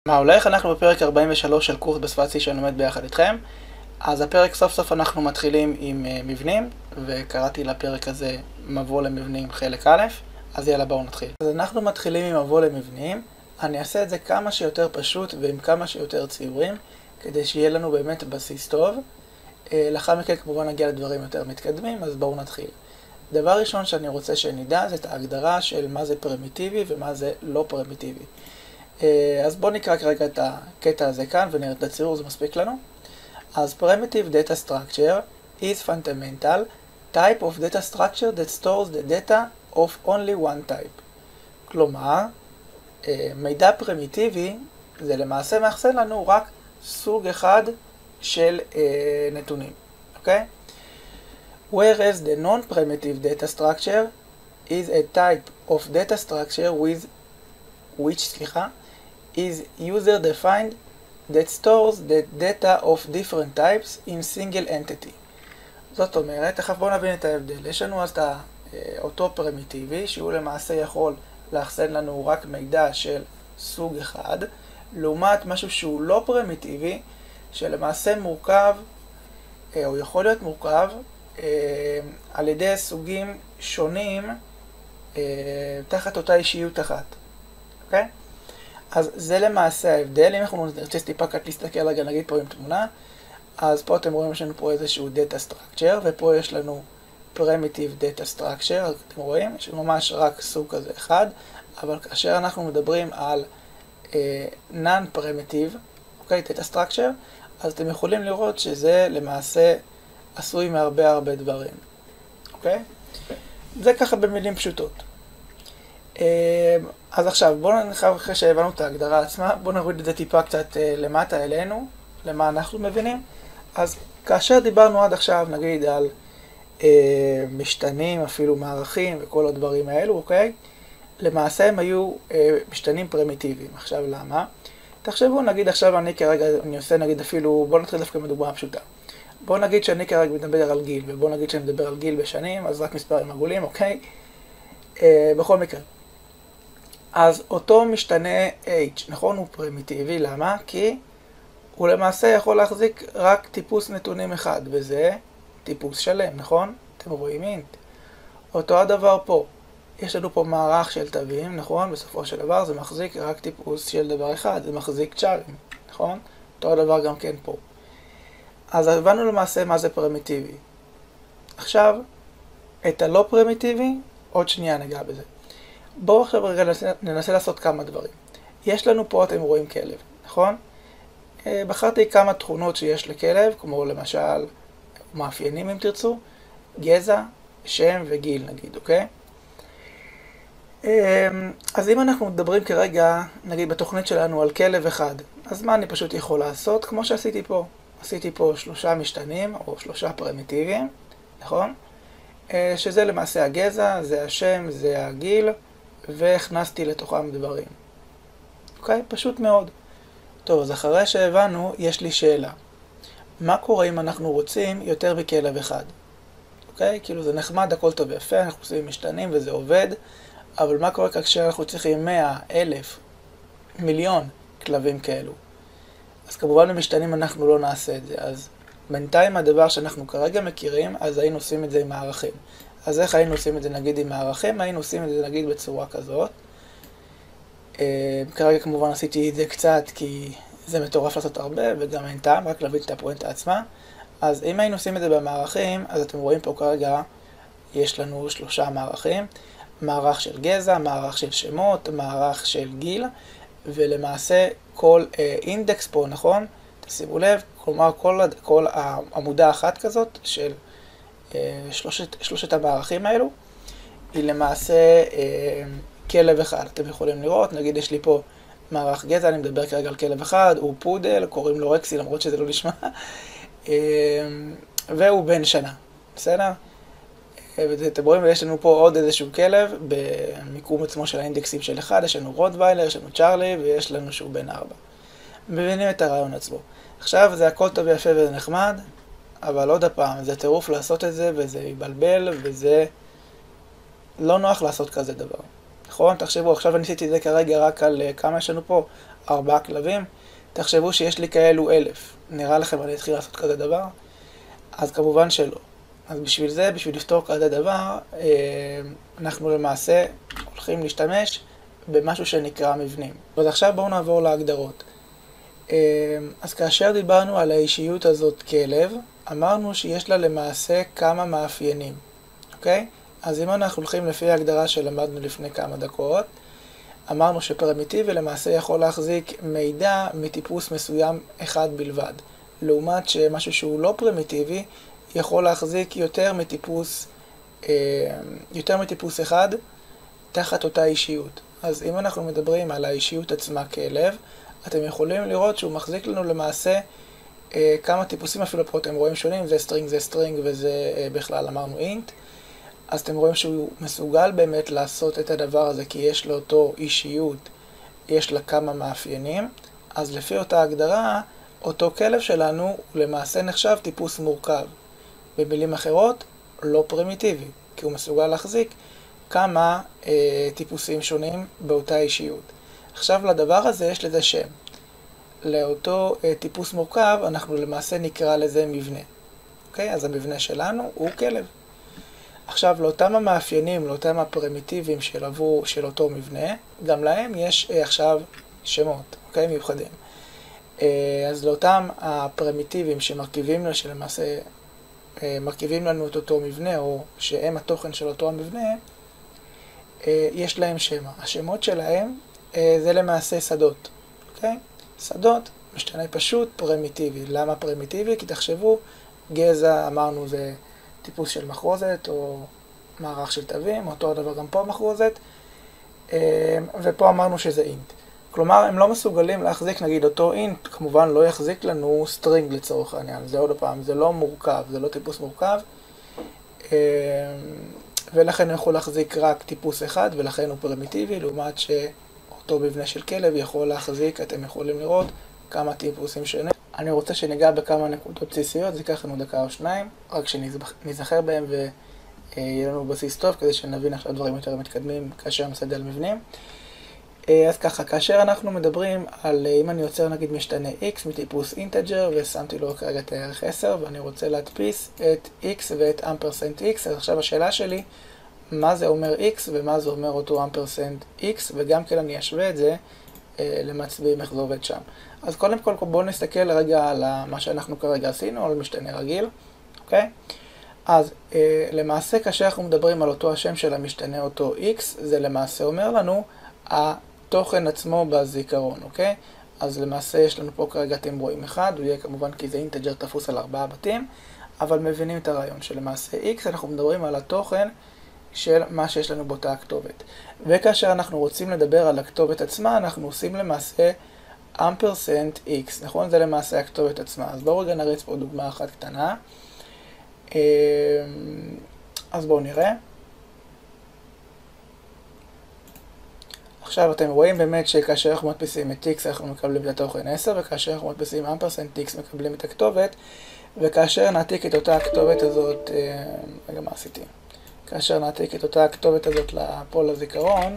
מה הולך? אנחנו בפרק 43 של קורס בשפת C שאני לומד ביחד איתכם. אז הפרק סוף סוף אנחנו מתחילים עם מבנים, וקראתי לפרק הזה מבוא למבנים חלק א', אז יאללה בואו נתחיל. אז אנחנו מתחילים עם מבוא למבנים. אני אעשה את זה כמה שיותר פשוט ועם כמה שיותר ציורים, כדי שיהיה לנו באמת בסיס טוב. לאחר מכן כמובן נגיע לדברים יותר מתקדמים, אז בואו נתחיל. דבר ראשון שאני רוצה שנדע זה את ההגדרה של מה זה פרימיטיבי ומה זה לא פרימיטיבי. אז בואו נקרא כרגע את הקטע הזה כאן ונראה את הציור, זה מספיק לנו. אז primitive data structure is fundamental type of data structure that stores the data of only one type. כלומר, מידע פרימיטיבי זה למעשה מאחסן לנו רק סוג אחד של נתונים, אוקיי? Whereas the non-primitive data structure is a type of data structure which is user-defined that stores the data of different types in single entity. זאת אומרת, תכף בואו נבין את ההבדל. יש לנו אז את אותו פרימיטיבי, שהוא למעשה יכול לאחסן לנו רק מידע של סוג אחד, לעומת משהו שהוא לא פרימיטיבי, שלמעשה מורכב, או יכול להיות מורכב, על ידי סוגים שונים תחת אותה אישיות אחת. אוקיי? אז זה למעשה ההבדל. אם אנחנו נרצה טיפה קט להסתכל רגע, נגיד פה עם תמונה, אז פה אתם רואים יש לנו פה איזשהו data structure, ופה יש לנו primitive data structure, אתם רואים, יש ממש רק סוג כזה אחד, אבל כאשר אנחנו מדברים על non-primitive, אוקיי, data structure, אז אתם יכולים לראות שזה למעשה עשוי מהרבה דברים, אוקיי? זה ככה במילים פשוטות. אז עכשיו, בואו נחשב אחרי שהבנו את ההגדרה עצמה, בואו נוריד את זה טיפה קצת למטה אלינו, למה אנחנו מבינים. אז כאשר דיברנו עד עכשיו, נגיד על משתנים, אפילו מערכים וכל הדברים האלו, אוקיי? למעשה הם היו משתנים פרימיטיביים. עכשיו למה? תחשבו, נגיד עכשיו אני עושה נגיד אפילו, בואו נתחיל דווקא מדוגמה פשוטה. בואו נגיד שאני כרגע מדבר על גיל, ובואו נגיד שאני מדבר על גיל בשנים, אז רק מספרים עגולים, אוקיי? בכל מקרה. אז אותו משתנה H, נכון? הוא פרימיטיבי, למה? כי הוא למעשה יכול להחזיק רק טיפוס נתונים אחד, וזה טיפוס שלם, נכון? אתם רואים אינט. אותו הדבר פה. יש לנו פה מערך של תווים, נכון? בסופו של דבר זה מחזיק רק טיפוס של דבר אחד, זה מחזיק צ'ארים, נכון? אותו הדבר גם כן פה. אז הבנו למעשה מה זה פרימיטיבי. עכשיו, את הלא פרימיטיבי, עוד שנייה ניגע בזה. בואו עכשיו רגע ננסה לעשות כמה דברים. יש לנו פה, אתם רואים כלב, נכון? בחרתי כמה תכונות שיש לכלב, כמו למשל מאפיינים אם תרצו, גזע, שם וגיל נגיד, אוקיי? אז אם אנחנו מדברים כרגע, נגיד בתוכנית שלנו על כלב אחד, אז מה אני פשוט יכול לעשות? כמו שעשיתי פה. עשיתי פה 3 משתנים או 3 פרימיטיביים, נכון? שזה למעשה הגזע, זה השם, זה הגיל, והכנסתי לתוכם דברים. אוקיי? פשוט מאוד. טוב, אז אחרי שהבנו, יש לי שאלה. מה קורה אם אנחנו רוצים יותר מכלב אחד? אוקיי? כאילו זה נחמד, הכל טוב ויפה, אנחנו עושים משתנים וזה עובד, אבל מה קורה כאשר אנחנו צריכים 100, 1,000, מיליון כלבים כאלו? אז כמובן במשתנים אנחנו לא נעשה את זה. אז בינתיים הדבר שאנחנו כרגע מכירים, אז היינו עושים את זה עם מערכים. אז איך היינו עושים את זה נגיד עם מערכים? היינו עושים את זה נגיד בצורה כזאת. כרגע כמובן עשיתי את זה קצת כי זה מטורף לעשות הרבה וגם אין טעם, רק להבין את הפואנטה עצמה. אז אם היינו עושים את זה במערכים, אז אתם רואים פה כרגע יש לנו 3 מערכים. מערך של גזע, מערך של שמות, מערך של גיל, ולמעשה כל אינדקס פה, נכון? תשימו לב, כלומר כל עמודה אחת כזאת של שלושת המערכים האלו, היא למעשה כלב אחד. אתם יכולים לראות, נגיד יש לי פה מערך גזע, אני מדבר כרגע על כלב אחד, הוא פודל, קוראים לו רקסי למרות שזה לא נשמע, והוא בן שנה, בסדר? ואתם רואים, יש לנו פה עוד איזשהו כלב, במיקום עצמו של האינדקסים של אחד, יש לנו רוטוויילר, יש לנו צ'רלי, ויש לנו שהוא בן 4. מבינים את הרעיון עצמו. עכשיו זה הכל טוב ויפה וזה נחמד, אבל עוד הפעם, זה טירוף לעשות את זה, וזה יבלבל, וזה לא נוח לעשות כזה דבר. נכון? תחשבו, עכשיו אני עשיתי את זה כרגע רק על כמה יש לנו פה? 4 כלבים. תחשבו שיש לי כאלו 1,000. נראה לכם אני אתחיל לעשות כזה דבר? אז כמובן שלא. אז בשביל זה, בשביל לפתור כזה דבר, אנחנו למעשה הולכים להשתמש במשהו שנקרא מבנים. אז עכשיו בואו נעבור להגדרות. אז כאשר דיברנו על האישיות הזאת כלב, אמרנו שיש לה למעשה כמה מאפיינים, אוקיי? אז אם אנחנו הולכים לפי ההגדרה שלמדנו לפני כמה דקות, אמרנו שפרימיטיבי למעשה יכול להחזיק מידע מטיפוס מסוים אחד בלבד, לעומת שמשהו שהוא לא פרימיטיבי יכול להחזיק יותר מטיפוס אחד תחת אותה אישיות. אז אם אנחנו מדברים על האישיות עצמה כלב, אתם יכולים לראות שהוא מחזיק לנו למעשה כמה טיפוסים, אפילו פה אתם רואים שונים, זה סטרינג וזה בכלל אמרנו אינט. אז אתם רואים שהוא מסוגל באמת לעשות את הדבר הזה, כי יש לו אותו אישיות, יש לה כמה מאפיינים. אז לפי אותה הגדרה, אותו כלב שלנו הוא למעשה נחשב טיפוס מורכב. במילים אחרות, לא פרימיטיבי, כי הוא מסוגל להחזיק כמה טיפוסים שונים באותה אישיות. עכשיו לדבר הזה יש לזה שם. לאותו טיפוס מורכב אנחנו למעשה נקרא לזה מבנה. אוקיי? אז המבנה שלנו הוא כלב. עכשיו לאותם המאפיינים, לאותם הפרימיטיביים של אותו מבנה, גם להם יש עכשיו שמות, אוקיי? מיוחדים. אז לאותם הפרימיטיביים שמרכיבים לנו, שלמעשה מרכיבים לנו את אותו מבנה, או שהם התוכן של אותו המבנה, יש להם שם. השמות שלהם זה למעשה שדות, אוקיי? שדות, משתנה פשוט, פרימיטיבי. למה פרימיטיבי? כי תחשבו, גזע, אמרנו, זה טיפוס של מחרוזת, או מערך של תווים, אותו הדבר גם פה מחרוזת, ופה אמרנו שזה אינט. כלומר, הם לא מסוגלים להחזיק, נגיד, אותו אינט, כמובן לא יחזיק לנו סטרינג לצורך העניין. זה עוד פעם, זה לא מורכב, זה לא טיפוס מורכב, ולכן הוא יכול להחזיק רק טיפוס אחד, ולכן הוא פרימיטיבי, לעומת שאותו מבנה של כלב יכול להחזיק, אתם יכולים לראות, כמה טיפוסים שונים. אני רוצה שניגע בכמה נקודות בסיסיות, זה ייקח לנו דקה או שניים, רק שנזכר בהם ויהיה לנו בסיס טוב, כדי שנבין עכשיו דברים יותר מתקדמים כאשר נסדר על מבנים. אז ככה, כאשר אנחנו מדברים על, אם אני יוצר נגיד משתנה x מטיפוס אינטג'ר, ושמתי לו כרגע את הערך 10, ואני רוצה להדפיס את x ואת אמפרסנט x, אז עכשיו השאלה שלי, מה זה אומר x ומה זה אומר אותו אמפרסנט x, וגם כן אני אשווה את זה למצביעים איך זה עובד שם. אז קודם כל בואו נסתכל רגע על מה שאנחנו כרגע עשינו, על משתנה רגיל, אוקיי? אז למעשה כאשר אנחנו מדברים על אותו השם של המשתנה, אותו x, זה למעשה אומר לנו התוכן עצמו בזיכרון, אוקיי? אז למעשה יש לנו פה כרגע, אתם רואים אחד, הוא יהיה כמובן כי זה אינטג'ר תפוס על 4 בתים, אבל מבינים את הרעיון שלמעשה x, אנחנו מדברים על התוכן של מה שיש לנו באותה הכתובת. וכאשר אנחנו רוצים לדבר על הכתובת עצמה, אנחנו עושים למעשה אמפרסנט x, נכון? זה למעשה הכתובת עצמה. אז בואו רגע נריץ פה דוגמה אחת קטנה. אז בואו נראה. עכשיו אתם רואים באמת שכאשר אנחנו מדפיסים את x אנחנו מקבלים את התוכן 10, וכאשר אנחנו מדפיסים אמפרסנט x מקבלים את הכתובת, וכאשר נעתיק את אותה הכתובת הזאת, רגע מה עשיתי? כאשר נעתיק את אותה הכתובת הזאת פה לזיכרון,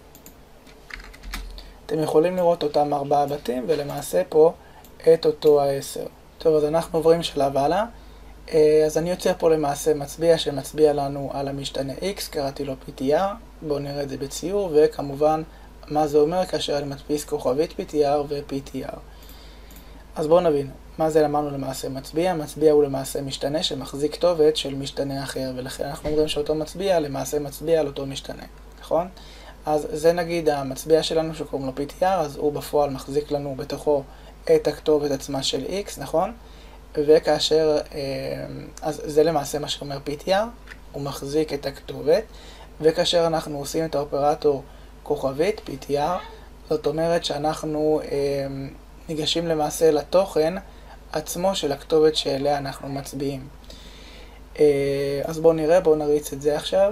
אתם יכולים לראות אותם 4 בתים, ולמעשה פה את אותו ה-10. טוב, אז אנחנו עוברים שלב הלאה. אז אני יוצר פה למעשה מצביע שמצביע לנו על המשתנה x, קראתי לו PTR, בואו נראה את זה בציור, וכמובן מה זה אומר כאשר אני מדפיס כוכבית PTR ו-PTR. אז בואו נבין, מה זה אמרנו למעשה מצביע? מצביע הוא למעשה משתנה שמחזיק כתובת של משתנה אחר, ולכן אנחנו אומרים שאותו מצביע למעשה מצביע על אותו משתנה, נכון? אז זה נגיד המצביע שלנו שקוראים לו PTR, אז הוא בפועל מחזיק לנו בתוכו את הכתובת עצמה של x, נכון? וכאשר, אז זה למעשה מה שאומר PTR, הוא מחזיק את הכתובת, וכאשר אנחנו עושים את האופרטור כוכבית, PTR, זאת אומרת שאנחנו ניגשים למעשה לתוכן עצמו של הכתובת שאליה אנחנו מצביעים. אז בואו נראה, בואו נריץ את זה עכשיו.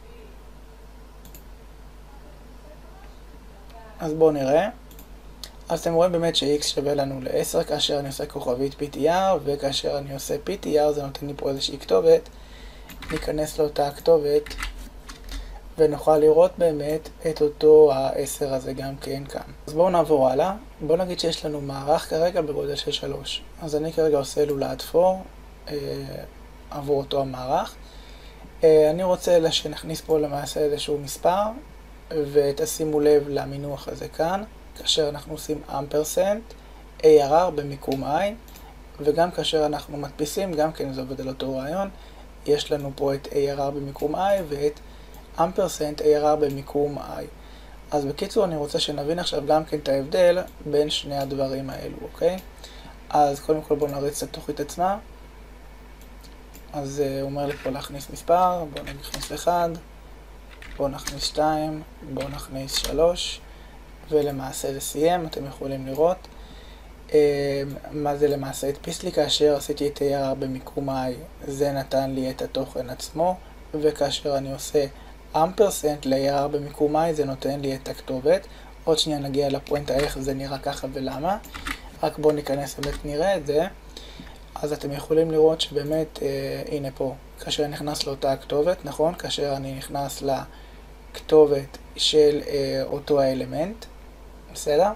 אז בואו נראה. אז אתם רואים באמת ש-x שווה לנו ל-10 כאשר אני עושה כוכבית PTR, וכאשר אני עושה PTR זה נותן לי פה איזושהי כתובת. ניכנס לאותה הכתובת ונוכל לראות באמת את אותו ה-10 הזה גם כן כאן. אז בואו נעבור הלאה. בואו נגיד שיש לנו מערך כרגע בגודל של 3. אז אני כרגע עושה לולד פור עבור אותו המערך. אני רוצה שנכניס פה למעשה איזשהו מספר, ותשימו לב למינוח הזה כאן, כאשר אנחנו עושים אמפרסנט, ARR במיקום I, וגם כאשר אנחנו מדפיסים, גם כן זה עובד על אותו רעיון, יש לנו פה את ARR במיקום I ואת אמפרסנט ARR במיקום I. אז בקיצור אני רוצה שנבין עכשיו גם כן את ההבדל בין שני הדברים האלו, אוקיי? אז קודם כל בואו נריץ את התוכנית עצמה. אז הוא אומר לי פה להכניס מספר, בואו נכניס 1, בואו נכניס 2, בואו נכניס 3, ולמעשה זה סיים, אתם יכולים לראות. מה זה למעשה הדפיס לי כאשר עשיתי את ARR במיקום I, זה נתן לי את התוכן עצמו, וכאשר אני עושה אמפרסנט ל-ARR במיקום I זה נותן לי את הכתובת. עוד שנייה נגיע לפואנטה איך זה נראה ככה ולמה, רק בואו ניכנס באמת נראה את זה. אז אתם יכולים לראות שבאמת, הנה פה, כאשר אני נכנס לאותה הכתובת, נכון? כאשר אני נכנס לכתובת של אותו האלמנט, בסדר?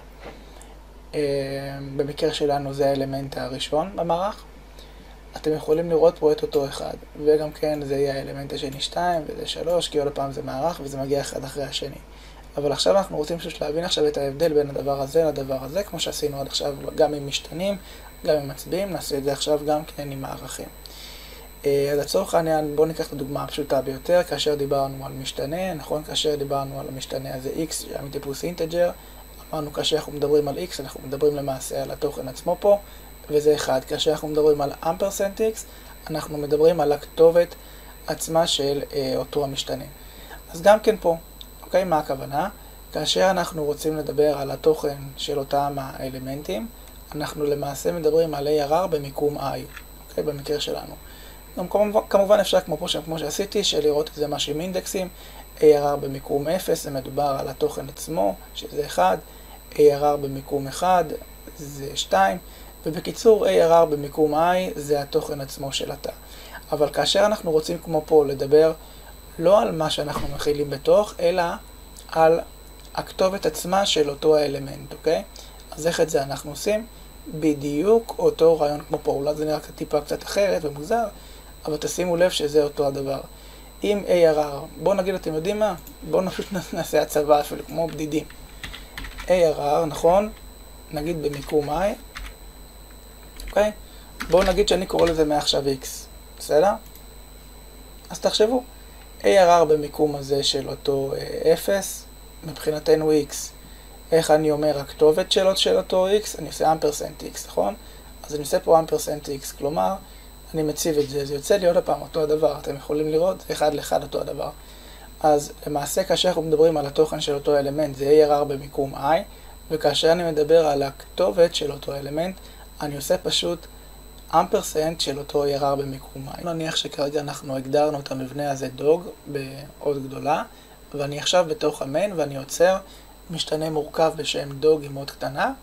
במקרה שלנו זה האלמנט הראשון במערך. אתם יכולים לראות פה את אותו אחד, וגם כן זה יהיה האלמנט השני 2 וזה 3, כי עוד פעם זה מערך וזה מגיע אחד אחרי השני. אבל עכשיו אנחנו רוצים פשוט להבין עכשיו את ההבדל בין הדבר הזה לדבר הזה, כמו שעשינו עד עכשיו גם עם משתנים, גם עם מצביעים, נעשה את זה עכשיו גם כן עם מערכים. אז לצורך העניין בואו ניקח את הדוגמה הפשוטה ביותר, כאשר דיברנו על משתנה, נכון? כאשר דיברנו על המשתנה הזה x, שהיה מטיפוס אינטג'ר, אמרנו כאשר אנחנו מדברים על x, אנחנו מדברים למעשה על התוכן עצמו פה, וזה 1. כאשר אנחנו מדברים על אמפרסנט x, אנחנו מדברים על הכתובת עצמה של אותו המשתנה. אז גם כן פה, אוקיי, מה הכוונה? כאשר אנחנו רוצים לדבר על התוכן של אותם האלמנטים, אנחנו למעשה מדברים על ARR במיקום I, אוקיי, במקרה שלנו. גם כמובן אפשר כמו שעשיתי, שלראות את זה משהו עם אינדקסים, ARR במיקום 0, זה מדובר על התוכן עצמו, שזה 1, ARR במיקום 1, זה 2, ובקיצור ARR במיקום I זה התוכן עצמו של התא. אבל כאשר אנחנו רוצים כמו פה לדבר לא על מה שאנחנו מכילים בתוך, אלא על הכתובת עצמה של אותו האלמנט, אוקיי? אז איך את זה אנחנו עושים? בדיוק אותו רעיון כמו פה, אולי זה נראה טיפה קצת אחרת ומוזר, אבל תשימו לב שזה אותו הדבר. עם ARR, בואו נגיד, אתם יודעים מה? בואו פשוט נעשה הצבה אפילו כמו בדידים. ARR, נכון? נגיד במיקום I, אוקיי? בואו נגיד שאני קורא לזה מעכשיו X, בסדר? אז תחשבו, ARR במיקום הזה של אותו 0, מבחינתנו X. איך אני אומר הכתובת של אותו X? אני עושה אמפרסנט X, נכון? אז אני עושה פה אמפרסנט X, כלומר, אני מציב את זה, זה יוצא לי עוד פעם אותו הדבר, אתם יכולים לראות, אחד לאחד אותו הדבר. אז למעשה כאשר אנחנו מדברים על התוכן של אותו אלמנט, זה ARR במיקום I, וכאשר אני מדבר על הכתובת של אותו אלמנט, אני עושה פשוט אמפרסנט של אותו ARR במיקום I. נניח שכרגע אנחנו הגדרנו את המבנה הזה דוג בעוד גדולה, ואני עכשיו בתוך המיין ואני יוצר משתנה מורכב בשם דוג עם עוד קטנה,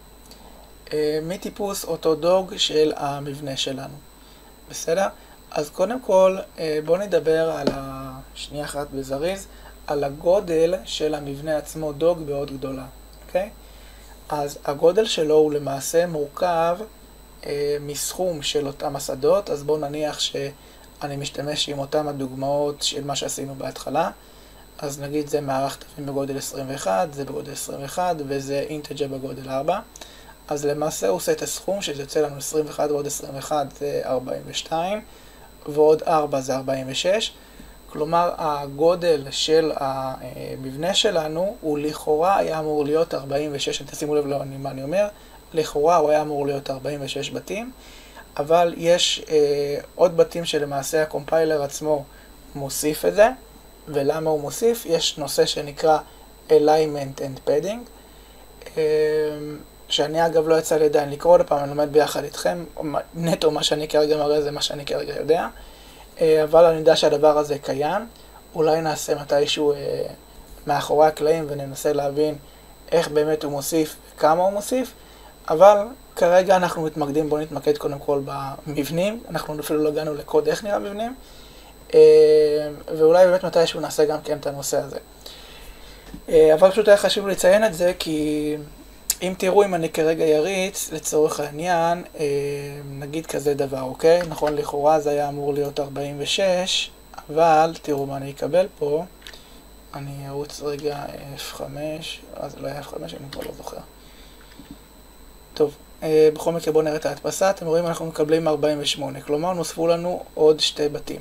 מטיפוס אותו דוג של המבנה שלנו. בסדר? אז קודם כל בואו נדבר על שנייה אחת בזריז, על הגודל של המבנה עצמו דוג בעוד גדולה. אוקיי? אז הגודל שלו הוא למעשה מורכב מסכום של אותם השדות, אז בואו נניח שאני משתמש עם אותם הדוגמאות של מה שעשינו בהתחלה. אז נגיד זה מערך תווים בגודל 21, זה בגודל 21 וזה אינטג'ר בגודל 4. אז למעשה הוא עושה את הסכום שזה יוצא לנו 21 ועוד 21 זה 42 ועוד 4 זה 46. כלומר הגודל של המבנה שלנו הוא לכאורה היה אמור להיות 46, תשימו לב מה אני אומר, לכאורה הוא היה אמור להיות 46 בתים, אבל יש עוד בתים שלמעשה הקומפיילר עצמו מוסיף את זה. ולמה הוא מוסיף? יש נושא שנקרא Alignment and Padding, שאני אגב לא יצא לי עדיין לקרוא עוד פעם, אני לומד ביחד איתכם, נטו מה שאני כרגע מראה זה מה שאני כרגע יודע, אבל אני יודע שהדבר הזה קיים, אולי נעשה מתישהו מאחורי הקלעים וננסה להבין איך באמת הוא מוסיף וכמה הוא מוסיף, אבל כרגע אנחנו מתמקדים, בואו נתמקד קודם כל במבנים, אנחנו אפילו לא הגענו לקוד איך נראה מבנים, ואולי באמת מתישהו נעשה גם כן את הנושא הזה. אבל פשוט היה חשוב לציין את זה, כי אם תראו, אם אני כרגע יריץ, לצורך העניין, נגיד כזה דבר, אוקיי? נכון, לכאורה זה היה אמור להיות 46, אבל תראו מה אני אקבל פה. אני ארוץ רגע F5, זה לא היה F5, אני כבר לא זוכר. טוב, בכל מקרה בואו נראה את ההדפסה. אתם רואים, אנחנו מקבלים 48, כלומר נוספו לנו עוד שתי בתים.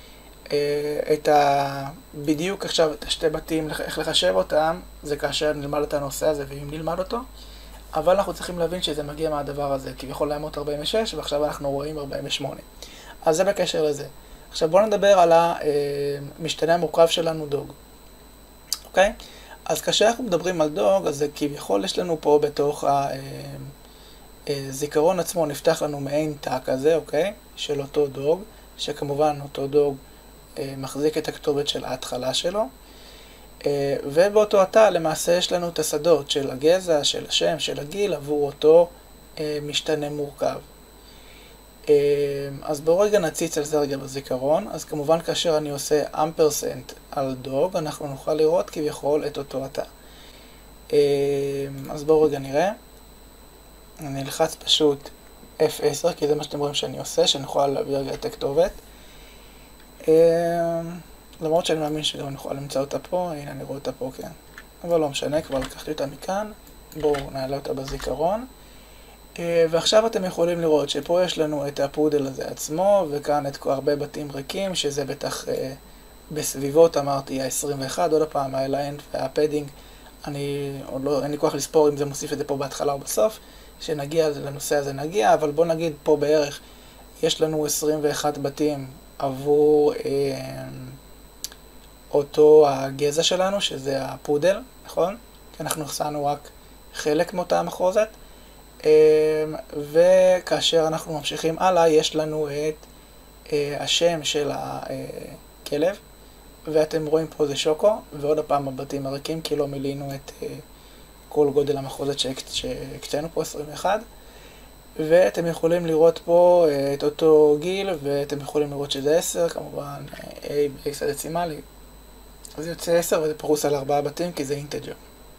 בדיוק עכשיו את השתי בתים, איך לחשב אותם, זה כאשר נלמד את הנושא הזה ואם נלמד אותו, אבל אנחנו צריכים להבין שזה מגיע מהדבר הזה, כביכול להימות 46 ועכשיו אנחנו רואים 48. אז זה בקשר לזה. עכשיו בואו נדבר על המשתנה המורכב שלנו דוג. אוקיי? אז כאשר אנחנו מדברים על דוג, אז כביכול יש לנו פה בתוך הזיכרון עצמו נפתח לנו מעין תא כזה, אוקיי? של אותו דוג, שכמובן אותו דוג מחזיק את הכתובת של ההתחלה שלו, ובאותו התא למעשה יש לנו את השדות של הגזע, של השם, של הגיל, עבור אותו משתנה מורכב. אז בואו רגע נציץ על זה רגע בזיכרון. אז כמובן כאשר אני עושה אמפרסנט על דוג, אנחנו נוכל לראות כביכול את אותו התא. אז בואו רגע נראה. אני אלחץ פשוט F10, כי זה מה שאתם רואים שאני עושה, שנוכל להביא רגע את הכתובת. למרות שאני מאמין שגם נוכל למצוא אותה פה, הנה אני רואה אותה פה, כן. אבל לא משנה, כבר לקחתי אותה מכאן. בואו נעלה אותה בזיכרון. ועכשיו אתם יכולים לראות שפה יש לנו את הפודל הזה עצמו, וכאן את הרבה בתים ריקים, שזה בטח בסביבות, אמרתי, ה-21, עוד הפעם, ה-aligned והפדינג, אין לי כוח לספור אם זה מוסיף את זה פה בהתחלה או בסוף, שנגיע לנושא הזה נגיע, אבל בוא נגיד פה בערך, יש לנו 21 בתים עבור אותו הגזע שלנו, שזה הפודל, נכון? כי אנחנו החסנו רק חלק מאותה המחרוזת. וכאשר אנחנו ממשיכים הלאה, יש לנו את השם של הכלב, ואתם רואים פה זה שוקו, ועוד הפעם הבתים הריקים, כי לא מילינו את כל גודל המחרוזת שהקצינו פה, 21. ואתם יכולים לראות פה את אותו גיל, ואתם יכולים לראות שזה 10, כמובן A ב-X הדצימלי. אז זה יוצא 10 וזה פרוס על 4 בתים, כי זה אינטג'ר.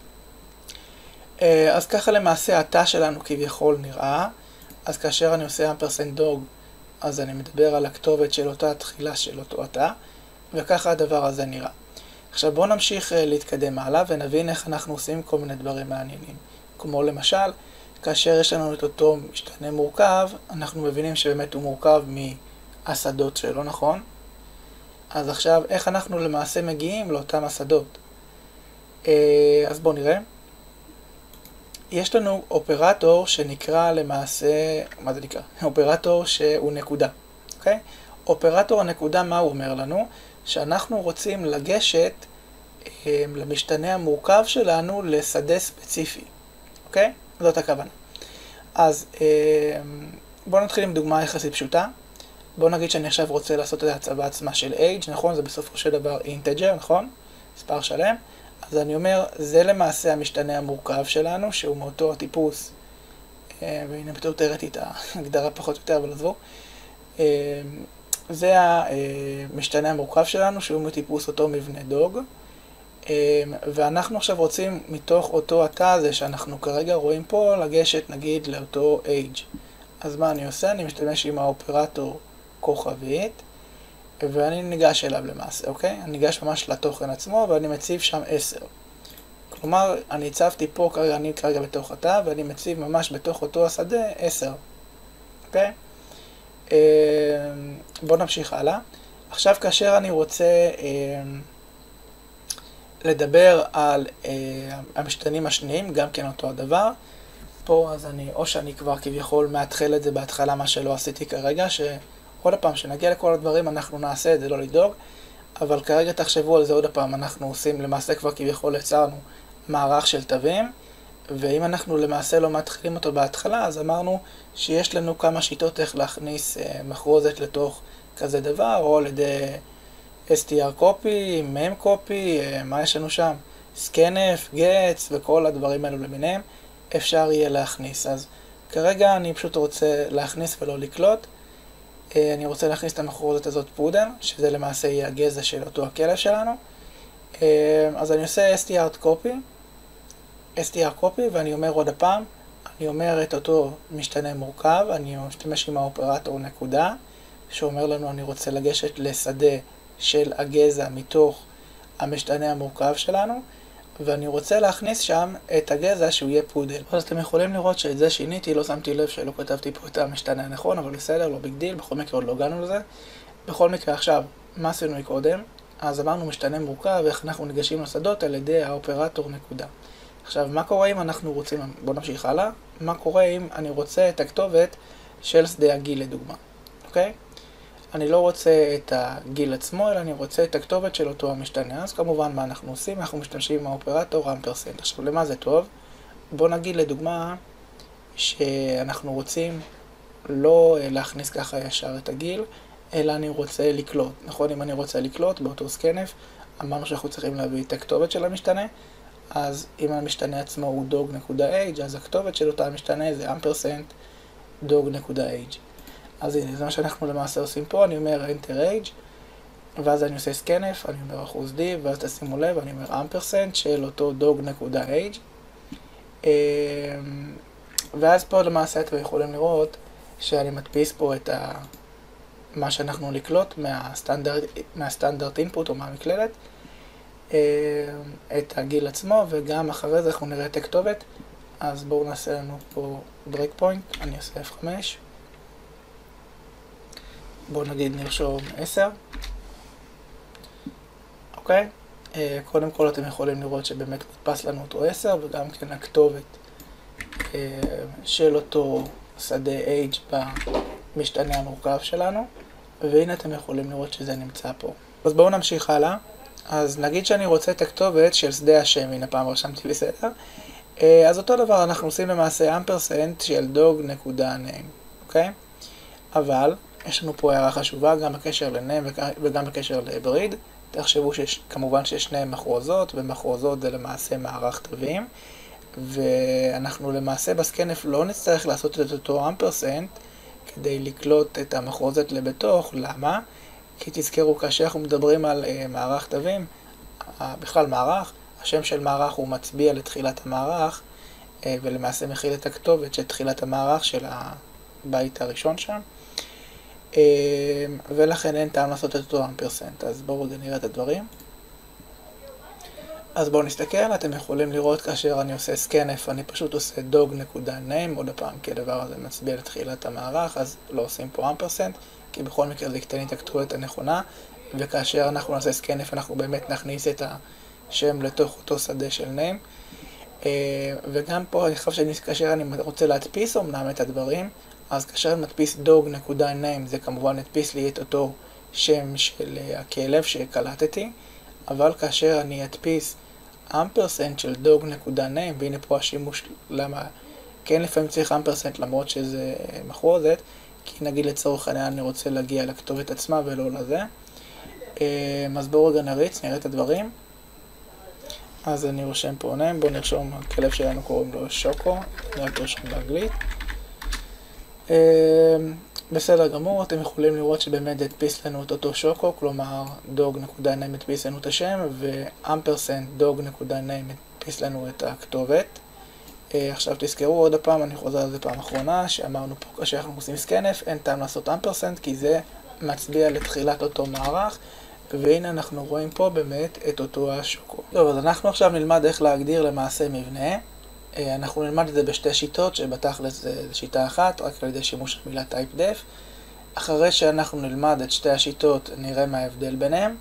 אז ככה למעשה התא שלנו כביכול נראה. אז כאשר אני עושה אמפרסנט דוג, אז אני מדבר על הכתובת של אותה התחילה של אותו התא, וככה הדבר הזה נראה. עכשיו בואו נמשיך להתקדם הלאה ונבין איך אנחנו עושים כל מיני דברים מעניינים. כמו למשל, כאשר יש לנו את אותו משתנה מורכב, אנחנו מבינים שבאמת הוא מורכב מהשדות שלו, נכון? אז עכשיו איך אנחנו למעשה מגיעים לאותם השדות? אז בואו נראה. יש לנו אופרטור שנקרא למעשה, מה זה נקרא? אופרטור שהוא נקודה, אוקיי? אופרטור הנקודה, מה הוא אומר לנו? שאנחנו רוצים לגשת למשתנה המורכב שלנו לשדה ספציפי, אוקיי? זאת הכוונה. אז בואו נתחיל עם דוגמה יחסית פשוטה. בואו נגיד שאני עכשיו רוצה לעשות את ההצבה עצמה של age, נכון? זה בסופו של דבר אינטג'ר, נכון? מספר שלם. אז אני אומר, זה למעשה המשתנה המורכב שלנו, שהוא מאותו הטיפוס, והנה פשוט הראיתי את ההגדרה פחות או יותר, אבל עזבו. זה המשתנה המורכב שלנו, שהוא מטיפוס אותו מבנה דוג, ואנחנו עכשיו רוצים מתוך אותו התא הזה שאנחנו כרגע רואים פה, לגשת נגיד לאותו age. אז מה אני עושה? אני משתמש עם האופרטור כוכבית, ואני ניגש אליו למעשה, אוקיי? אני ניגש ממש לתוכן עצמו, ואני מציב שם 10. כלומר, אני הצבתי פה, אני כרגע בתוך התא, ואני מציב ממש בתוך אותו השדה 10. אוקיי? בואו נמשיך הלאה. עכשיו, כאשר אני רוצה לדבר על המשתנים השניים, גם כן אותו הדבר, פה אז או שאני כבר כביכול מאתחל את זה בהתחלה, מה שלא עשיתי כרגע, עוד הפעם, שנגיע לכל הדברים, אנחנו נעשה את זה, לא לדאוג, אבל כרגע תחשבו על זה עוד הפעם, אנחנו עושים, למעשה כבר כביכול יצרנו מערך של תווים, ואם אנחנו למעשה לא מתחילים אותו בהתחלה, אז אמרנו שיש לנו כמה שיטות איך להכניס מחרוזת לתוך כזה דבר, או על ידי str copy, mem copy, מה יש לנו שם? scanf, gets וכל הדברים האלו למיניהם, אפשר יהיה להכניס. אז כרגע אני פשוט רוצה להכניס ולא לקלוט, אני רוצה להכניס את המחרוזת הזאת פודל, שזה למעשה יהיה הגזע של אותו הכלב שלנו. אז אני עושה str copy ואני אומר עוד הפעם, אני אומר את אותו משתנה מורכב, אני משתמש עם האופרטור נקודה, שאומר לנו אני רוצה לגשת לשדה של הגזע מתוך המשתנה המורכב שלנו, ואני רוצה להכניס שם את הגזע שהוא יהיה פודל. אז אתם יכולים לראות שאת זה שיניתי, לא שמתי לב שלא כתבתי פה את המשתנה הנכון, אבל בסדר, לא ביג דיל, בכל מקרה עוד לא הגענו לזה. בכל מקרה עכשיו, מה עשינו מקודם? אז אמרנו משתנה מורכב, איך אנחנו ניגשים לשדות על ידי האופרטור נקודה. עכשיו, מה קורה אם אנחנו רוצים, בואו נמשיך הלאה, מה קורה אם אני רוצה את הכתובת של שדה הגיל לדוגמה, אוקיי? אני לא רוצה את הגיל עצמו, אלא אני רוצה את הכתובת של אותו המשתנה. אז כמובן מה אנחנו עושים? אנחנו משתמשים עם האופרטור אמפרסנט. עכשיו, למה זה טוב? בואו נגיד לדוגמה שאנחנו רוצים לא להכניס ככה ישר את הגיל, אלא אני רוצה לקלוט. נכון, אם אני רוצה לקלוט באותו סקנף, אמרנו שאנחנו צריכים להביא את הכתובת של המשתנה, אז אם המשתנה עצמו הוא dog.age, אז הכתובת של אותה המשתנה זה אמפרסנט dog.age. אז הנה, זה מה שאנחנו למעשה עושים פה, אני אומר enter age, ואז אני עושה סקנף, אני אומר אחוז d, ואז תשימו לב, אני אומר אמפרסנט של אותו dog.age. ואז פה למעשה אתם יכולים לראות שאני מדפיס פה את מה שאנחנו נקלוט מהסטנדרט אינפוט או מהמקלדת, את הגיל עצמו, וגם אחרי זה אנחנו נראה את הכתובת. אז בואו נעשה לנו פה break point, אני אעשה F5. בואו נגיד נרשום 10. אוקיי? קודם כל אתם יכולים לראות שבאמת מודפס לנו אותו 10, וגם כן הכתובת של אותו שדה H במשתנה המורכב שלנו. והנה אתם יכולים לראות שזה נמצא פה. אז בואו נמשיך הלאה. אז נגיד שאני רוצה את הכתובת של שדה השם, הנה פעם רשמתי בסדר. אז אותו דבר אנחנו עושים למעשה אמפרסנט של dog.name, אוקיי? אבל יש לנו פה הערה חשובה, גם בקשר לניים וגם בקשר לבריד. תחשבו כמובן שיש שני מחרוזות, ומחרוזות זה למעשה מערך תווים, ואנחנו למעשה בסקנף לא נצטרך לעשות את אותו אמפרסנט כדי לקלוט את המחרוזת לבתוך. למה? כי תזכרו, כאשר אנחנו מדברים על מערך תווים, בכלל מערך, השם של מערך הוא מצביע לתחילת המערך, ולמעשה מכיל את הכתובת של תחילת המערך של הבית הראשון שם, ולכן אין טעם לעשות את אותו אמפרסנט. אז בואו רגע נראה את הדברים. אז בואו נסתכל, אתם יכולים לראות כאשר אני עושה סקנף, אני פשוט עושה dog.name, עוד הפעם, כי הדבר הזה מצביע לתחילת המערך, אז לא עושים פה אמפרסנט, כי בכל מקרה זה יקטן את הכתובת הנכונה, וכאשר אנחנו נעשה סקנף אנחנו באמת נכניס את השם לתוך אותו שדה של name. וגם פה, כאשר אני רוצה להדפיס אומנם את הדברים, אז כאשר אני מדפיס dog.name זה כמובן הדפיס לי את אותו שם של הכלב שקלטתי, אבל כאשר אני אדפיס אמפרסנט של dog.name, והנה פה השימוש למה כן לפעמים צריך אמפרסנט למרות שזה מחרוזת, כי נגיד לצורך העניין אני רוצה להגיע לכתובת עצמה ולא לזה. אז בואו רגע נריץ, נראה את הדברים. אז אני רושם פה name, בואו נרשום, הכלב שלנו קוראים לו שוקו, אני רק רושם באנגלית. בסדר גמור, אתם יכולים לראות שבאמת הדפיס לנו את אותו שוקו, כלומר dog.name הדפיס לנו את השם, ואמפרסנט dog.name הדפיס לנו את הכתובת. עכשיו תזכרו עוד הפעם, אני חוזר על זה פעם אחרונה, שאמרנו פה כאשר אנחנו עושים סקנף, אין טעם לעשות אמפרסנט, כי זה מצביע לתחילת אותו מערך, והנה אנחנו רואים פה באמת את אותו השוקו. טוב, אז אנחנו עכשיו נלמד איך להגדיר למעשה מבנה. אנחנו נלמד את זה בשתי שיטות, שבתכלס זה שיטה אחת, רק על ידי שימוש במילה typedef. אחרי שאנחנו נלמד את שתי השיטות, נראה מה ההבדל ביניהם.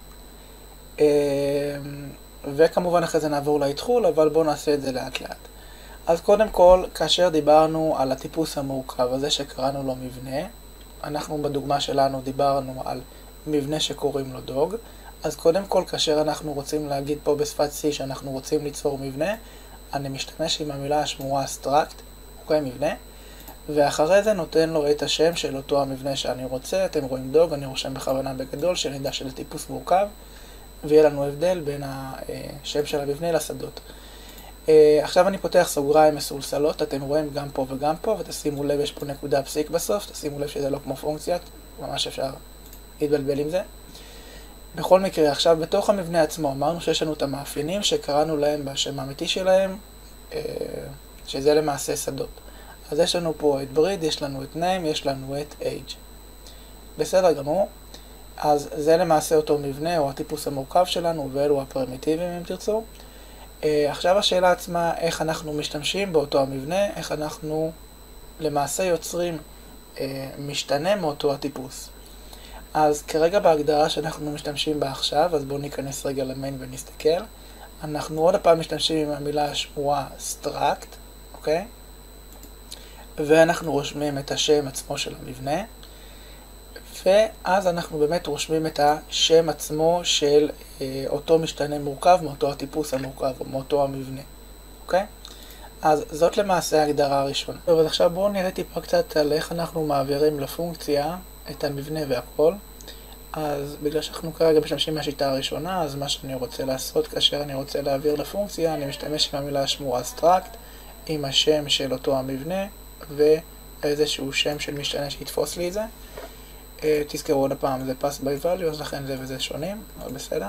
וכמובן אחרי זה נעבור להתחול, אבל בואו נעשה את זה לאט לאט. אז קודם כל, כאשר דיברנו על הטיפוס המורכב הזה שקראנו לו מבנה, אנחנו בדוגמה שלנו דיברנו על מבנה שקוראים לו דוג. אז קודם כל, כאשר אנחנו רוצים להגיד פה בשפת C שאנחנו רוצים ליצור מבנה, אני משתמש עם המילה השמורה struct, אוקיי, מבנה, ואחרי זה נותן לו את השם של אותו המבנה שאני רוצה. אתם רואים דוג, אני רושם בכוונה בגדול, שנדע שזה טיפוס מורכב, ויהיה לנו הבדל בין השם של המבנה לשדות. עכשיו אני פותח סוגריים מסולסלות, אתם רואים גם פה וגם פה, ותשימו לב, יש פה נקודה פסיק בסוף, תשימו לב שזה לא כמו פונקציית, ממש אפשר להתבלבל עם זה. בכל מקרה, עכשיו בתוך המבנה עצמו, אמרנו שיש לנו את המאפיינים שקראנו להם בשם האמיתי שלהם, שזה למעשה שדות. אז יש לנו פה את breed, יש לנו את name, יש לנו את age. בסדר גמור. אז זה למעשה אותו מבנה או הטיפוס המורכב שלנו, ואלו הפרימיטיביים אם תרצו. עכשיו השאלה עצמה, איך אנחנו משתמשים באותו המבנה, איך אנחנו למעשה יוצרים משתנה מאותו הטיפוס. אז כרגע בהגדרה שאנחנו משתמשים בה עכשיו, אז בואו ניכנס רגע למיין ונסתכל. אנחנו עוד הפעם משתמשים עם המילה השמורה struct, אוקיי? ואנחנו רושמים את השם עצמו של המבנה. ואז אנחנו באמת רושמים את השם עצמו של אותו משתנה מורכב, מאותו הטיפוס המורכב, או מאותו המבנה. אוקיי? אז זאת למעשה ההגדרה הראשונה. טוב, אז עכשיו בואו נראה טיפה קצת על איך אנחנו מעבירים לפונקציה את המבנה והכל. אז בגלל שאנחנו כרגע משתמשים מהשיטה הראשונה, אז מה שאני רוצה לעשות כאשר אני רוצה להעביר לפונקציה, אני משתמש עם המילה השמורה struct, עם השם של אותו המבנה, ואיזשהו שם של משתנה שיתפוס לי את זה. תזכרו עוד הפעם, זה pass by value, אז לכן זה וזה שונים, אבל בסדר.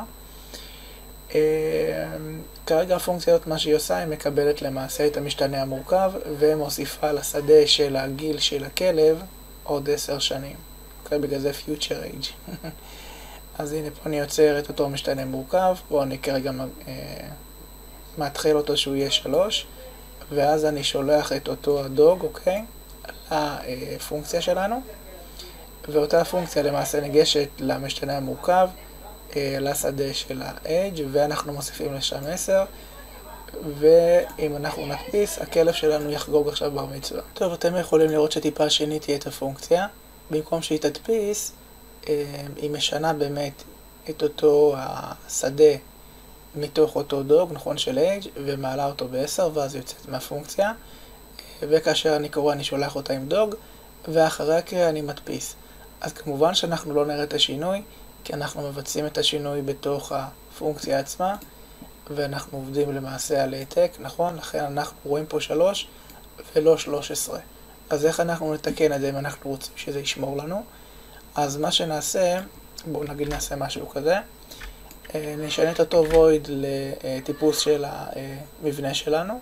כרגע הפונקציה הזאת, מה שהיא עושה, היא מקבלת למעשה את המשתנה המורכב, ומוסיפה לשדה של הגיל של הכלב עוד 10 שנים. בגלל זה future age. אז הנה פה אני יוצר את אותו משתנה מורכב, פה אני כרגע מתחיל אותו שהוא יהיה 3, ואז אני שולח את אותו הדוג, אוקיי, לפונקציה שלנו, ואותה הפונקציה למעשה ניגשת למשתנה המורכב, לשדה של ה-age, ואנחנו מוסיפים לשם 10, ואם אנחנו נדפיס, הכלב שלנו יחגוג עכשיו בר מצווה. טוב, אתם יכולים לראות שטיפה שיניתי את הפונקציה. במקום שהיא תדפיס, היא משנה באמת את אותו השדה מתוך אותו דוג, נכון, של age, ומעלה אותו ב10, ואז יוצאת מהפונקציה. וכאשר אני קורא, אני שולח אותה עם דוג, ואחרי הקריאה אני מדפיס. אז כמובן שאנחנו לא נראה את השינוי, כי אנחנו מבצעים את השינוי בתוך הפונקציה עצמה, ואנחנו עובדים למעשה על העתק, נכון? לכן אנחנו רואים פה 3 ולא 13. אז איך אנחנו נתקן את זה אם אנחנו רוצים שזה ישמור לנו? אז מה שנעשה, בואו נגיד נעשה משהו כזה, נשנה את אותו void לטיפוס של המבנה שלנו,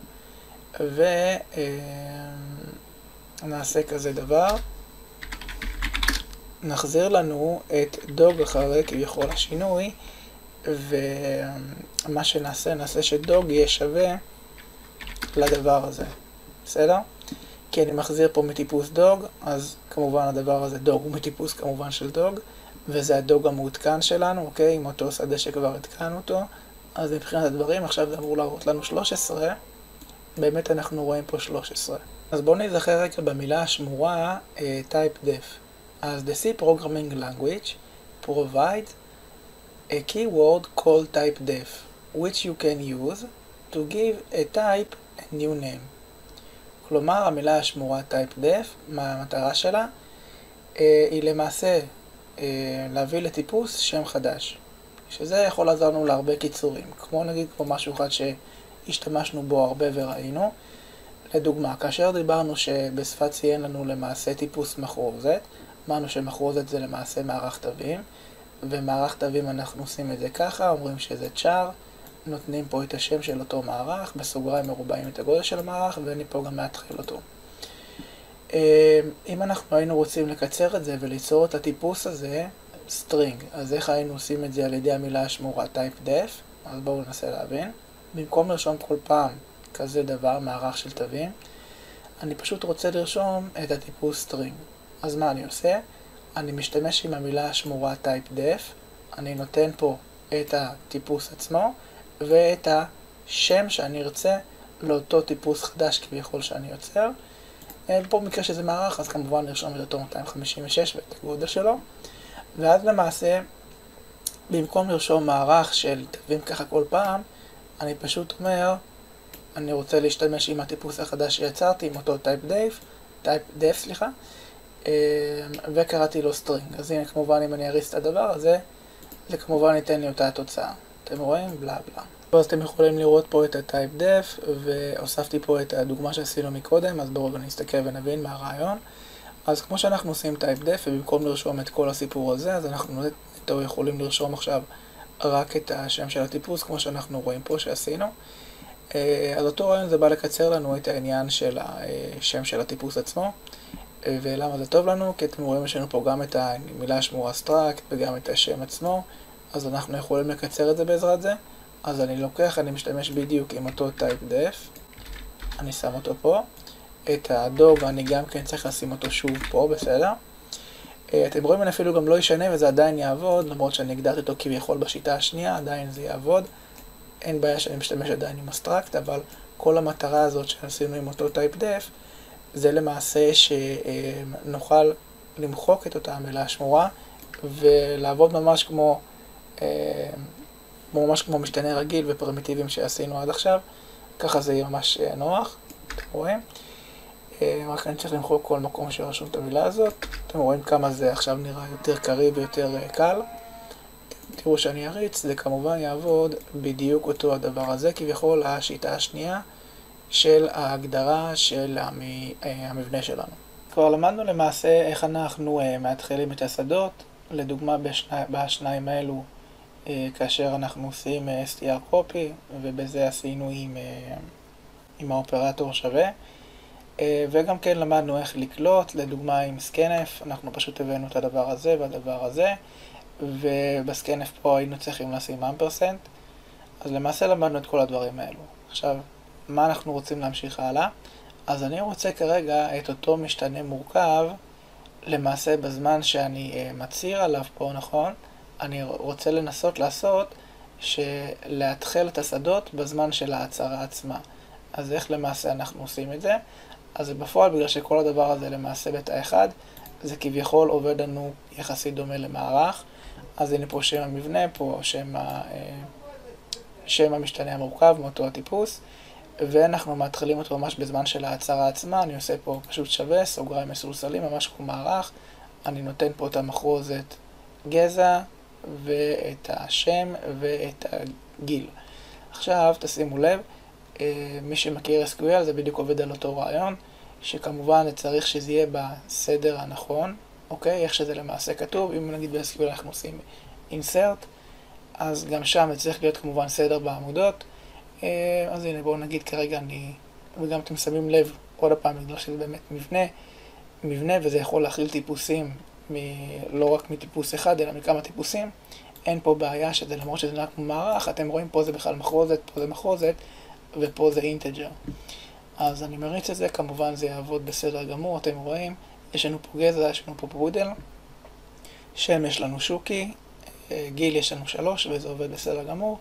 ונעשה כזה דבר, נחזיר לנו את דוג אחרי כביכול השינוי, ומה שנעשה, נעשה שדוג יהיה שווה לדבר הזה, בסדר? כי אני מחזיר פה מטיפוס דוג, אז כמובן הדבר הזה דוג הוא מטיפוס כמובן של דוג, וזה הדוג המעודכן שלנו, אוקיי? עם אותו שדה שכבר התקנו אותו. אז מבחינת הדברים, עכשיו זה אמור להראות לנו 13, באמת אנחנו רואים פה 13. אז בואו נזכר רגע במילה השמורה type def. אז the C programming language provides a keyword called type def, which you can use to give a type a new name. כלומר, המילה השמורה type def, מה המטרה שלה? היא למעשה להביא לטיפוס שם חדש. שזה יכול לעזור לנו להרבה קיצורים. כמו נגיד, כמו משהו אחד שהשתמשנו בו הרבה וראינו. לדוגמה, כאשר דיברנו שבשפת C אין לנו למעשה טיפוס מחרוזת, אמרנו שמחרוזת זה למעשה מערך תווים, ומערך תווים אנחנו עושים את זה ככה, אומרים שזה char, נותנים פה את השם של אותו מערך, בסוגריים מרובעים את הגודל של המערך, ואני פה גם מתחיל אותו. אם אנחנו היינו רוצים לקצר את זה וליצור את הטיפוס הזה, string, אז איך היינו עושים את זה על ידי המילה השמורה type def? אז בואו ננסה להבין. במקום לרשום כל פעם כזה דבר, מערך של תווים, אני פשוט רוצה לרשום את הטיפוס string. אז מה אני עושה? אני משתמש עם המילה השמורה type def, אני נותן פה את הטיפוס עצמו, ואת השם שאני ארצה לאותו טיפוס חדש כביכול שאני יוצר. פה במקרה שזה מערך, אז כמובן נרשום את אותו 256 ואת הגודל שלו. ואז למעשה, במקום לרשום מערך של תווים ככה כל פעם, אני פשוט אומר, אני רוצה להשתמש עם הטיפוס החדש שיצרתי, עם אותו type def, וקראתי לו string. אז הנה כמובן אם אני אריץ את הדבר הזה, זה כמובן ייתן לי אותה התוצאה. אתם רואים? בלה בלה. אז אתם יכולים לראות פה את ה-type def, והוספתי פה את הדוגמה שעשינו מקודם, אז בואו נסתכל ונבין מה הרעיון. אז כמו שאנחנו עושים type def, ובמקום לרשום את כל הסיפור הזה, אז אנחנו נטו יכולים לרשום עכשיו רק את השם של הטיפוס, כמו שאנחנו רואים פה שעשינו. אז אותו רעיון זה בא לקצר לנו את העניין של השם של הטיפוס עצמו. ולמה זה טוב לנו? כי אתם רואים שיש לנו פה גם את המילה שמורה struct וגם את השם עצמו, אז אנחנו יכולים לקצר את זה בעזרת זה. אז אני משתמש בדיוק עם אותו type def, אני שם אותו פה. את הדוג אני גם כן צריך לשים אותו שוב פה, בסדר? אתם רואים, אני אפילו גם לא ישנה וזה עדיין יעבוד, למרות שאני הגדרתי אותו כביכול בשיטה השנייה, עדיין זה יעבוד. אין בעיה שאני משתמש עדיין עם הסטרקט, אבל כל המטרה הזאת שעשינו עם אותו type def, זה למעשה שנוכל למחוק את אותה המילה השמורה, ולעבוד ממש כמו משתנה רגיל ופרימיטיביים שעשינו עד עכשיו. ככה זה יהיה ממש נוח, אתם רואים? רק אני צריך למחוק כל מקום שרשום את המילה הזאת. אתם רואים כמה זה עכשיו נראה יותר קריא ויותר קל. תראו שאני אריץ, זה כמובן יעבוד בדיוק אותו הדבר הזה, כביכול השיטה השנייה של ההגדרה של המבנה שלנו. כבר למדנו למעשה איך אנחנו מתחילים את השדות, לדוגמה בשניים האלו, כאשר אנחנו עושים str copy, ובזה עשינו עם האופרטור שווה. וגם כן למדנו איך לקלוט, לדוגמה עם scanf, אנחנו פשוט הבאנו את הדבר הזה והדבר הזה, ובסקנף פה היינו צריכים לשים אמפרסנט. אז למעשה למדנו את כל הדברים האלו. עכשיו, מה אנחנו רוצים להמשיך הלאה? אז אני רוצה כרגע את אותו משתנה מורכב, למעשה בזמן שאני מצהיר עליו פה, נכון? אני רוצה לנסות לעשות להתחיל את השדות בזמן של ההצהרה עצמה. אז איך למעשה אנחנו עושים את זה? אז בפועל, בגלל שכל הדבר הזה למעשה בתא אחד, זה כביכול עובד לנו יחסית דומה למערך. אז הנה פה שם המבנה, פה שם המשתנה המורכב מאותו הטיפוס, ואנחנו מתחילים אותו ממש בזמן של ההצהרה עצמה. אני עושה פה פשוט שווה, סוגריים מסולסלים, ממש כמו מערך. אני נותן פה את המחרוזת גזע, ואת השם, ואת הגיל. עכשיו, תשימו לב, מי שמכיר SQL זה בדיוק עובד על אותו רעיון, שכמובן צריך שזה יהיה בסדר הנכון, אוקיי? איך שזה למעשה כתוב. אם נגיד ב-SQL אנחנו עושים insert, אז גם שם צריך להיות כמובן סדר בעמודות. אז הנה בואו נגיד כרגע וגם אתם שמים לב עוד הפעם, בגלל שזה באמת מבנה וזה יכול להכיל טיפוסים לא רק מטיפוס אחד אלא מכמה טיפוסים. אין פה בעיה שזה, למרות שזה נראה כמו מערך, אתם רואים פה זה בכלל מחרוזת, פה זה מחרוזת ופה זה אינטג'ר. אז אני מריץ את זה, כמובן זה יעבוד בסדר גמור. אתם רואים, יש לנו פה גזע, יש לנו פה פודל, שם יש לנו שוקי, גיל יש לנו 3 וזה עובד בסדר גמור.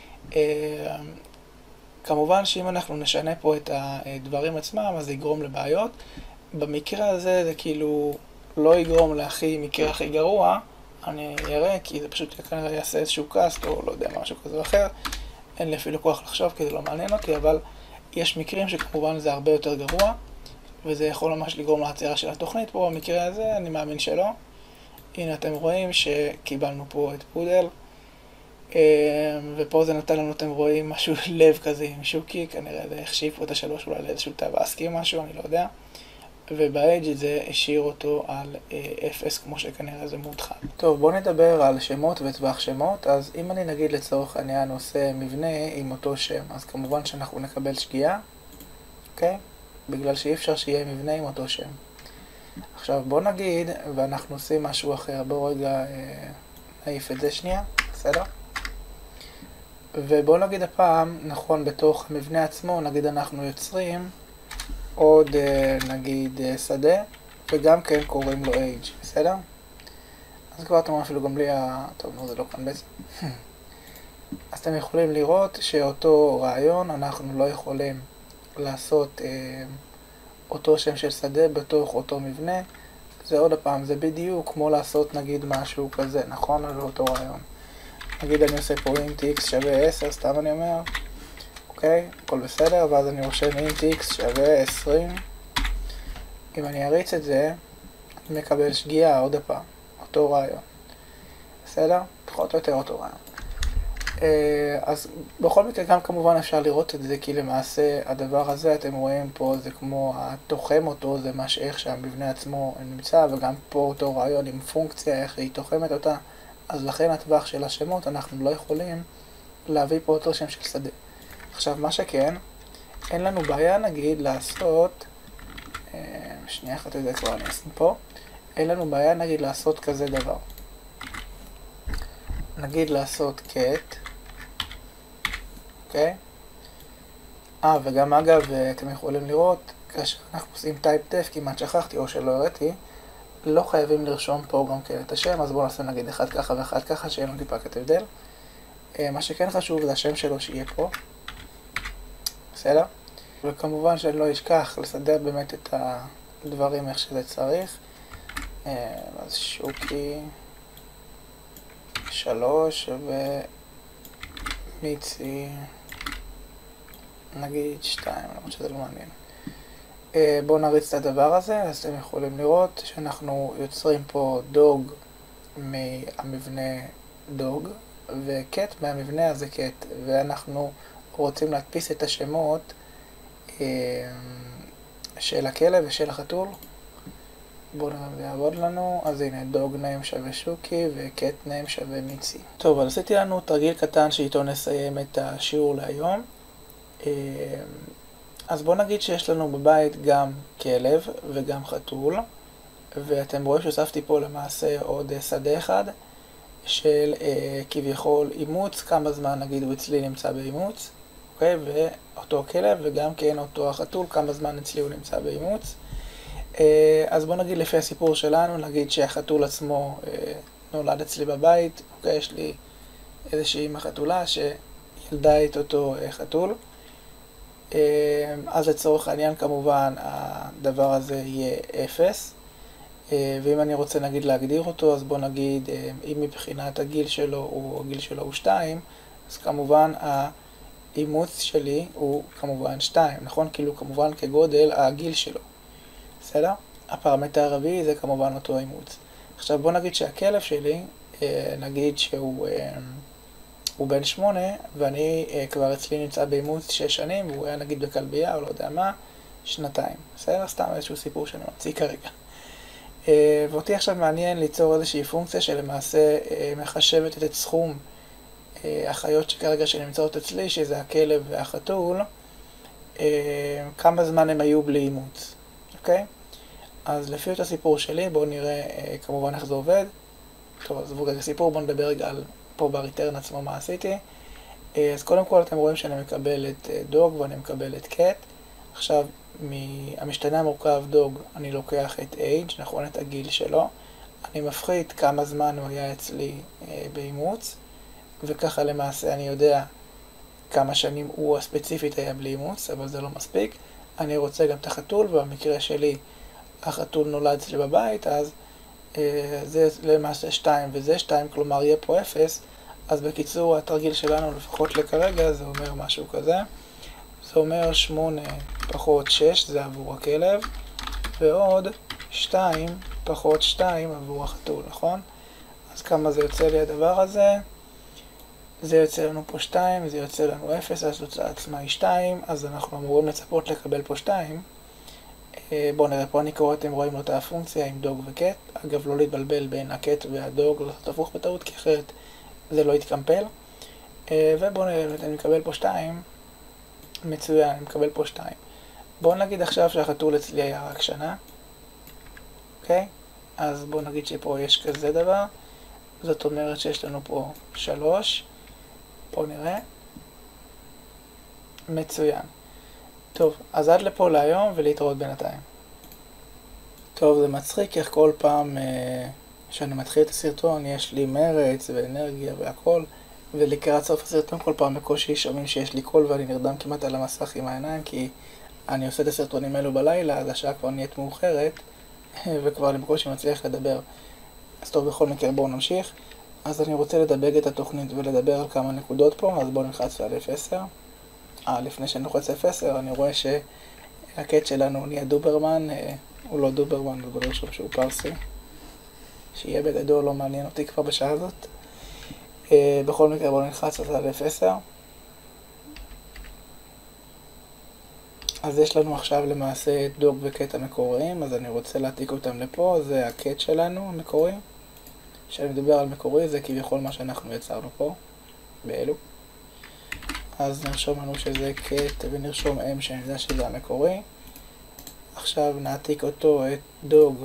כמובן שאם אנחנו נשנה פה את הדברים עצמם, אז זה יגרום לבעיות. במקרה הזה זה כאילו לא יגרום מקרה הכי גרוע, אני אראה, כי זה פשוט כנראה יעשה איזשהו קאסט או לא יודע, משהו כזה או אחר. אין לי אפילו כוח לחשוב כי זה לא מעניין אותי, אבל יש מקרים שכמובן זה הרבה יותר גרוע, וזה יכול ממש לגרום לעצירה של התוכנית. פה במקרה הזה אני מאמין שלא. הנה אתם רואים שקיבלנו פה את פודל, ופה זה נתן לנו, אתם רואים משהו לב כזה עם שוקי, כנראה זה החשיב פה את ה3 אולי לאיזשהו תו אסקי משהו, אני לא יודע. ובאדג' זה השאיר אותו על 0 כמו שכנראה זה מותחל. טוב, בואו נדבר על שמות וטווח שמות. אז אם אני נגיד לצורך העניין עושה מבנה עם אותו שם, אז כמובן שאנחנו נקבל שגיאה, אוקיי? בגלל שאי אפשר שיהיה מבנה עם אותו שם. עכשיו בואו נגיד, ואנחנו עושים משהו אחר, בואו רגע נעיף את זה שנייה, בסדר? ובואו נגיד הפעם, נכון, בתוך המבנה עצמו, נגיד אנחנו יוצרים עוד נגיד שדה, וגם כן קוראים לו age, בסדר? אז כבר אתם רואים אפילו גם בלי טוב, נו, זה לא כאן בעצם. אז אתם יכולים לראות שאותו רעיון אנחנו לא יכולים לעשות אותו שם של שדה בתוך אותו מבנה. זה עוד הפעם, זה בדיוק כמו לעשות נגיד משהו כזה, נכון? על אותו רעיון. נגיד אני עושה פה int x שווה 10, סתם אני אומר, אוקיי, הכל בסדר, ואז אני רושם int x שווה 20. אם אני אריץ את זה, אני מקבל שגיאה עוד הפעם, אותו רעיון. בסדר? פחות או יותר אותו רעיון. אז בכל מקרה גם כמובן אפשר לראות את זה, כי למעשה הדבר הזה אתם רואים פה זה כמו התוחם אותו, זה איך שהמבנה עצמו נמצא, וגם פה אותו רעיון עם פונקציה, איך היא תוחמת אותה, אז לכן הטווח של השמות אנחנו לא יכולים להביא פה אותו שם של שדה. עכשיו מה שכן, אין לנו בעיה נגיד לעשות, שנייה אחת את זה כבר אני אשים פה, אין לנו בעיה נגיד לעשות כזה דבר. נגיד לעשות cat, אוקיי? וגם אגב, אתם יכולים לראות, כאשר אנחנו עושים type def, כמעט שכחתי או שלא הראיתי, לא חייבים לרשום פה גם כן את השם, אז בואו נעשה נגיד אחד ככה ואחד ככה, שיהיה לנו טיפה קצת הבדל. מה שכן חשוב זה השם שלו שיהיה פה. בסדר? וכמובן שאני לא אשכח לסדר באמת את הדברים איך שזה צריך. אז שוקי 3 ומיצי נגיד 2, למרות שזה לא מעניין. בואו נריץ את הדבר הזה, אז אתם יכולים לראות שאנחנו יוצרים פה דוג מהמבנה דוג וקט מהמבנה הזה קט, ואנחנו רוצים להדפיס את השמות של הכלב ושל החתול. בואו נראה אם זה יעבוד לנו. אז הנה, דוג ניים שווה שוקי וקט ניים שווה מיצי. טוב, אז עשיתי לנו תרגיל קטן שאיתו נסיים את השיעור להיום. אז בואו נגיד שיש לנו בבית גם כלב וגם חתול, ואתם רואים שהוספתי פה למעשה עוד שדה אחד של כביכול אימוץ, כמה זמן נגיד הוא אצלי נמצא באימוץ, אוקיי? ואותו כלב וגם כן אותו החתול, כמה זמן אצלי הוא נמצא באימוץ. אז בואו נגיד לפי הסיפור שלנו, נגיד שהחתול עצמו נולד אצלי בבית, אוקיי? יש לי איזושהי אמא חתולה שילדה את אותו חתול. אז לצורך העניין כמובן הדבר הזה יהיה 0, ואם אני רוצה נגיד להגדיר אותו, אז בוא נגיד אם מבחינת הגיל שלו הוא 2, אז כמובן האימוץ שלי הוא כמובן 2, נכון? כאילו כמובן כגודל הגיל שלו. בסדר? הפרמטר הרביעי זה כמובן אותו אימוץ. עכשיו בוא נגיד שהכלב שלי, נגיד שהוא בן 8, ואני כבר אצלי נמצא באימוץ 6 שנים, והוא היה נגיד בכלבייה או לא יודע מה, 2. בסדר? סתם איזשהו סיפור שאני ממציא כרגע. ואותי עכשיו מעניין ליצור איזושהי פונקציה שלמעשה מחשבת את סכום החיות שכרגע שנמצאות אצלי, שזה הכלב והחתול, כמה זמן הם היו בלי אימוץ. אוקיי? אז לפי את הסיפור שלי, בואו נראה כמובן איך זה עובד. טוב, אז בואו רגע סיפור, בואו נדבר רגע על פה בריטרן עצמו מה עשיתי. אז קודם כל אתם רואים שאני מקבל את דוג ואני מקבל את קט. עכשיו, מהמשתנה המורכב דוג אני לוקח את age, נכון, את הגיל שלו. אני מפחית כמה זמן הוא היה אצלי באימוץ, וככה למעשה אני יודע כמה שנים הוא הספציפית היה בלי אימוץ, אבל זה לא מספיק. אני רוצה גם את החתול, ובמקרה שלי החתול נולד אצלי בבית, אז זה למעשה 2 וזה 2, כלומר יהיה פה 0, אז בקיצור התרגיל שלנו לפחות לכרגע זה אומר משהו כזה. זה אומר 8 פחות 6 זה עבור הכלב, ועוד 2 פחות 2 עבור החתול, נכון? אז כמה זה יוצא לי הדבר הזה? זה יוצא לנו פה 2, זה יוצא לנו 0, אז תוצאה עצמה היא 2, אז אנחנו אמורים לצפות לקבל פה 2. בואו נראה, פה אני קורא, אתם רואים אותה הפונקציה עם דוג וקט. אגב, לא להתבלבל בין הקט והדוג, לא לעשות הפוך בטעות, כי אחרת זה לא יתקמפל. ובואו נראה, אני מקבל פה 2. מצוין, אני מקבל פה 2. בואו נגיד עכשיו שהחתול אצלי היה רק שנה. אוקיי? אז בואו נגיד שפה יש כזה דבר. זאת אומרת שיש לנו פה 3. בואו נראה. מצוין. טוב, אז עד לפה להיום ולהתראות בינתיים. טוב, זה מצחיק איך כל פעם שאני מתחיל את הסרטון יש לי מרץ ואנרגיה והכל, ולקראת סוף הסרטון כל פעם בקושי שומעים שיש לי קול ואני נרדם כמעט על המסך עם העיניים, כי אני עושה את הסרטונים האלו בלילה, אז השעה כבר נהיית מאוחרת וכבר אני בקושי מצליח לדבר. אז טוב, בכל מקרה בואו נמשיך. אז אני רוצה לדבק את התוכנית ולדבר על כמה נקודות פה, אז בואו נלחץ על F10. לפני שאני לוחץ F10 אני רואה שהקט שלנו נהיה דוברמן, הוא לא דוברמן, הוא בגלל שהוא פרסי. שיהיה בגדול, לא מעניין אותי כבר בשעה הזאת. בכל מקרה בואו נלחץ על F10. אז יש לנו עכשיו למעשה את דוג וקט המקוריים, אז אני רוצה להעתיק אותם לפה, זה הקט שלנו המקורי. כשאני מדבר על מקורי זה כביכול מה שאנחנו יצרנו פה, באלו. אז נרשום לנו שזה קט ונרשום M שאני יודע שזה המקורי. עכשיו נעתיק אותו את דוג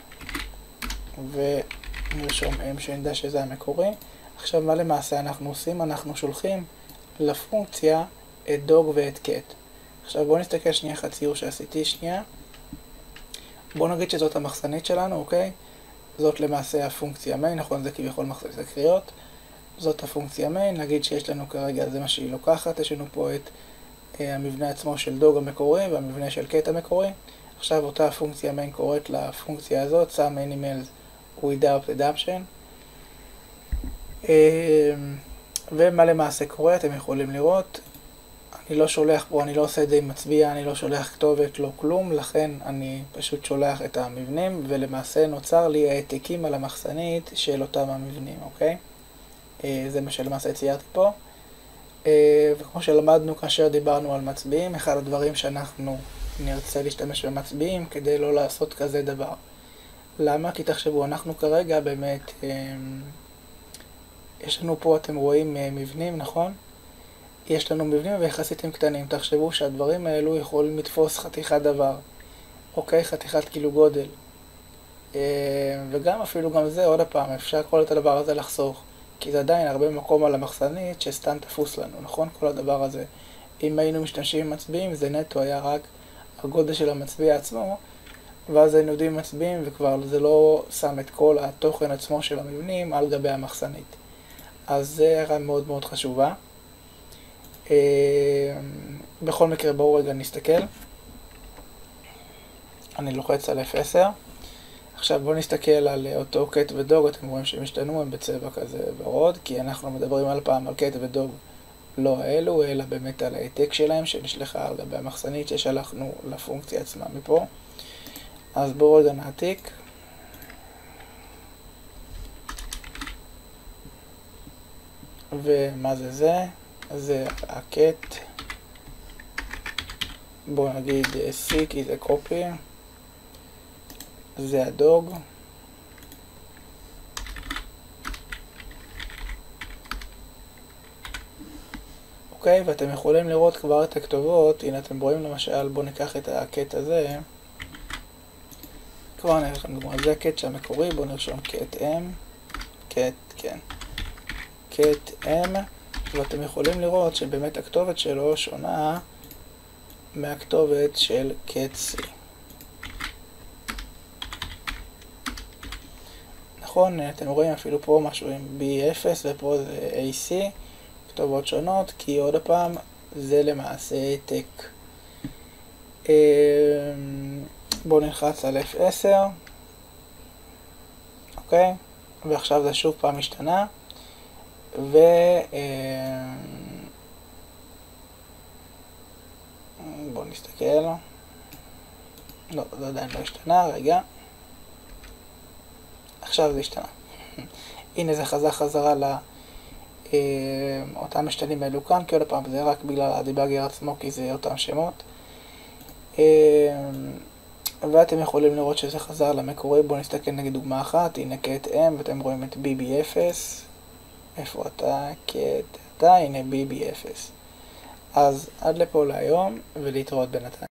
ונרשום M שאני יודע שזה המקורי. עכשיו מה למעשה אנחנו עושים? אנחנו שולחים לפונקציה את דוג ואת קט. עכשיו בואו נסתכל שנייה ציור שעשיתי שנייה. בואו נגיד שזאת המחסנית שלנו, אוקיי? זאת למעשה הפונקציה main, נכון? זה כביכול מחסנית הקריאות. זאת הפונקציה main, נגיד שיש לנו כרגע, זה מה שהיא לוקחת, יש לנו פה את המבנה עצמו של דוג המקורי והמבנה של קט המקורי. עכשיו אותה הפונקציה main קוראת לפונקציה הזאת, sum animals without adaption. ומה למעשה קורה, אתם יכולים לראות. אני לא שולח פה, אני לא עושה את זה עם מצביע, אני לא שולח כתובת, לא כלום, לכן אני פשוט שולח את המבנים, ולמעשה נוצר לי העתיקים על המחסנית של אותם המבנים, אוקיי? זה מה שלמעשה ציירתי פה. וכמו שלמדנו כאשר דיברנו על מצביעים, אחד הדברים שאנחנו נרצה להשתמש במצביעים כדי לא לעשות כזה דבר. למה? כי תחשבו, אנחנו כרגע באמת, יש לנו פה, אתם רואים מבנים, נכון? יש לנו מבנים ויחסית הם קטנים. תחשבו שהדברים האלו יכולים לתפוס חתיכת דבר. אוקיי, חתיכת כאילו גודל. וגם אפילו גם זה, עוד הפעם, אפשר כל את הדבר הזה לחסוך. כי זה עדיין הרבה מקום על המחסנית שסתם תפוס לנו, נכון? כל הדבר הזה. אם היינו משתמשים במצביעים, זה נטו היה רק הגודל של המצביע עצמו, ואז היינו יודעים מצביעים וכבר זה לא שם את כל התוכן עצמו של המבנים על גבי המחסנית. אז זה הערה מאוד מאוד חשובה. בכל מקרה בואו רגע נסתכל. אני לוחץ על F10. עכשיו בואו נסתכל על אותו קט ודוג, אתם רואים שהם השתנו, הם בצבע כזה ורוד, כי אנחנו מדברים על פעם על קט ודוג לא האלו, אלא באמת על העתק שלהם שנשלחה על גבי המחסנית ששלחנו לפונקציה עצמה מפה. אז בואו רגע נעתיק. ומה זה זה? זה הקט. בואו נגיד C כי זה קופי. זה הדוג. אוקיי, ואתם יכולים לראות כבר את הכתובות. הנה אתם רואים למשל, בואו ניקח את הקט הזה. כבר נראה לכם דוגמה, זה הקט שהמקורי, בואו נרשום קט M. קט, כן. קט M. ואתם יכולים לראות שבאמת הכתובת שלו שונה מהכתובת של קט C. נכון, אתם רואים אפילו פה משהו עם B0 ופה זה AC, כתובות שונות, כי עוד הפעם זה למעשה העתק. בואו נלחץ על F10, אוקיי, ועכשיו זה שוב פעם משתנה, בואו נסתכל, לא, זה עדיין לא השתנה, רגע. עכשיו זה השתנה. הנה זה חזר חזרה לאותם משתנים האלו כאן, כי עוד פעם זה רק בגלל הדיבאגר עצמו, כי זה אותם שמות. ואתם יכולים לראות שזה חזר למקורי. בואו נסתכל נגיד דוגמה אחת, הנה קט M ואתם רואים את BB0. איפה אתה? קט, אתה, הנה BB0. אז עד לפה להיום ולהתראות בינתיים.